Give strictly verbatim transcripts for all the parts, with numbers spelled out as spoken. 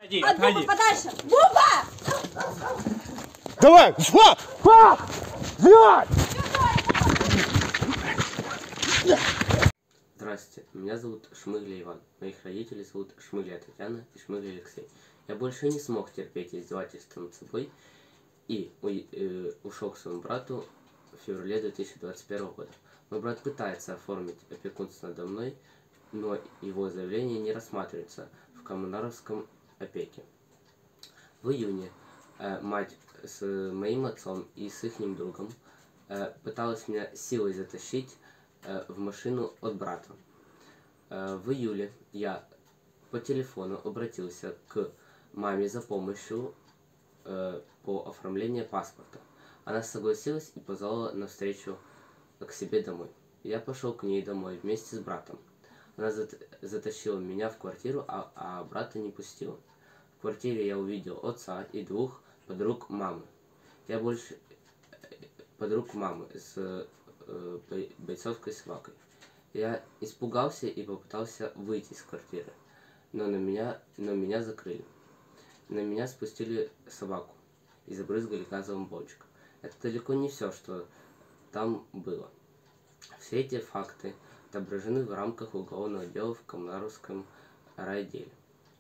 Отходи, от отходи. Буба подальше! Буба! Давай! Фа! Фа! Взять! Здравствуйте, меня зовут Шмыгля Иван. Моих родителей зовут Шмыгля Татьяна и Шмыгля Алексей. Я больше не смог терпеть издевательства над собой и э, ушел к своему брату в феврале две тысячи двадцать первого года. Мой брат пытается оформить опекунство надо мной, но его заявление не рассматривается в коммунаровском опеке. В июне э, мать с моим отцом и с их другом э, пыталась меня силой затащить э, в машину от брата. Э, в июле я по телефону обратился к маме за помощью э, по оформлению паспорта. Она согласилась и позвала на встречу к себе домой. Я пошел к ней домой вместе с братом. Она затащила меня в квартиру, а, а брата не пустила. В квартире я увидел отца и двух подруг мамы. Я больше подруг мамы с э, бойцовской собакой. Я испугался и попытался выйти из квартиры, но на меня, но меня закрыли. На меня спустили собаку и забрызгали газовым баллончиком. Это далеко не все, что там было. Все эти факты отображены в рамках уголовного дела в Коммунаровском райотделе.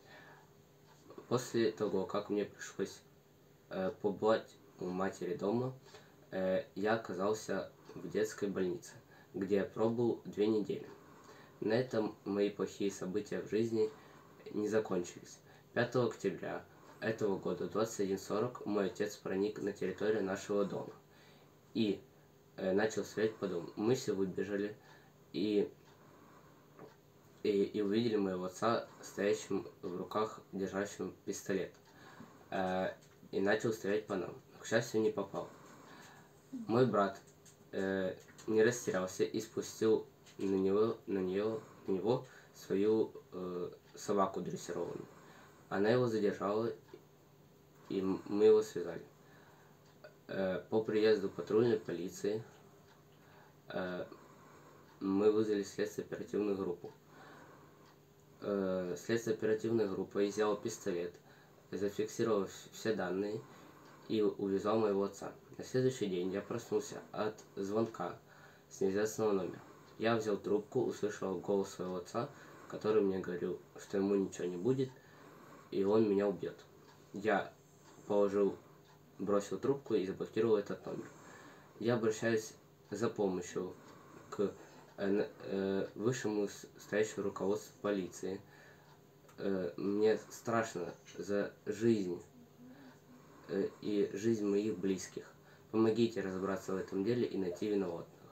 После того, как мне пришлось э, побывать у матери дома, э, я оказался в детской больнице, где я пробыл две недели. На этом мои плохие события в жизни не закончились. пятого октября этого года в двадцать один сорок мой отец проник на территорию нашего дома и э, начал стрелять по дому. Мы все выбежали и, и, и увидели моего отца, стоящим в руках, держащим пистолет, э, и начал стрелять по нам. К счастью, не попал. Мой брат э, не растерялся и спустил на него, на нее, на него свою э, собаку дрессированную. Она его задержала, и мы его связали. Э, по приезду патрульной полиции э, мы вызвали следственно-оперативную группу. Э, следственно-оперативная группа изъяла пистолет, зафиксировала все данные и увезла моего отца. На следующий день я проснулся от звонка с неизвестного номера. Я взял трубку, услышал голос своего отца, который мне говорил, что ему ничего не будет, и он меня убьет. Я положил, бросил трубку и заблокировал этот номер. Я обращаюсь за помощью к э, э, высшему стоящему руководству полиции. Э, мне страшно за жизнь э, и жизнь моих близких. Помогите разобраться в этом деле и найти виноватого.